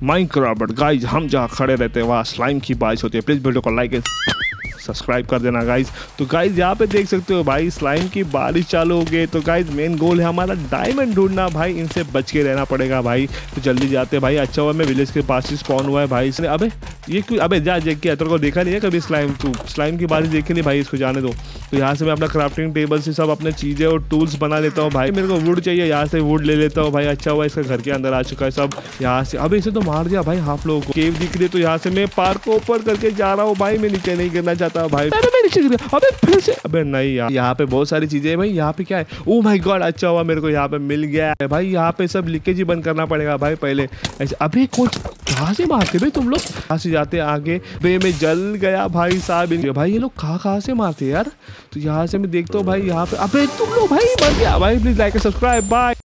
Minecraft guys हम जहाँ खड़े रहते हैं वहाँ स्लाइम की बारिश होती है। प्लीज़ वीडियो को लाइक सब्सक्राइब कर देना गाइज। तो गाइज यहाँ पे देख सकते हो भाई स्लाइम की बारिश चालू हो गई। तो गाइज मेन गोल है हमारा डायमंड ढूंढना भाई, इनसे बच के रहना पड़ेगा भाई। तो जल्दी जाते हैं भाई। अच्छा हुआ मैं विलेज के पास ही स्पॉन हुआ है भाई इसने। अबे ये क्यों, अबे जा देख के, तेरे को देखा नहीं है कभी स्लाइम? तू स्लाइम की बारिश देखी नहीं भाई, इसको जाने दो। तो यहाँ से मैं अपना क्राफ्टिंग टेबल से सब अपने चीज़ें और टूल्स बना लेता हूँ भाई। मेरे को वुड चाहिए, यहाँ से वुड ले लेता हूँ भाई। अच्छा हुआ इसका घर के अंदर आ चुका है सब यहाँ से। अबे इसे तो मार दिया भाई हाफ लोगों को। केव दिख रही है तो यहाँ से मैं पार को ऊपर करके जा रहा हूँ भाई। मैं नीचे नहीं गिरना चाहता भाई। अबे फिर से, अबे नहीं यार, यहाँ पे बहुत सारी चीजें है भाई। यहाँ पे क्या है? ओह माय गॉड, अच्छा हुआ मेरे को यहाँ पे मिल गया है भाई। यहाँ पे सब लीकेज ही बंद करना पड़ेगा भाई पहले ऐसे। अबे कुछ कहाँ से मारते भाई तुम लोग? कहाँ से जाते आगे? बे मैं जल गया भाई साहब। भाई ये लोग कहाँ से मारते यार? तो यहाँ से मैं देखता हूँ भाई यहाँ पे। अबे तुम लोग भाई मर गया भाई। Please like subscribe bye.